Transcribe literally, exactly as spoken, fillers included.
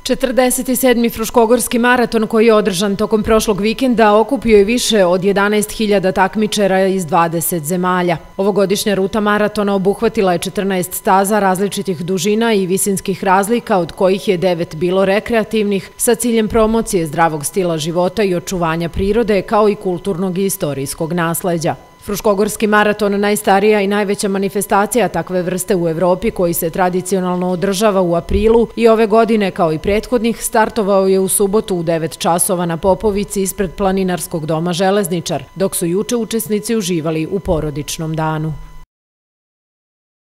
četrdeset sedmi Fruškogorski maraton koji je održan tokom prošlog vikenda okupio je više od jedanaest hiljada takmičara iz dvadeset zemalja. Ovogodišnja ruta maratona obuhvatila je četrnaest staza različitih dužina i visinskih razlika, od kojih je devet bilo rekreativnih, sa ciljem promocije zdravog stila života i očuvanja prirode, kao i kulturnog i istorijskog nasleđa. Fruškogorski maraton, najstarija i najveća manifestacija takve vrste u Evropi, koji se tradicionalno održava u aprilu i ove godine, kao i prethodnih, startovao je u subotu u devet časova na Popovici ispred planinarskog doma Železničar, dok su juče učesnici uživali u porodičnom danu.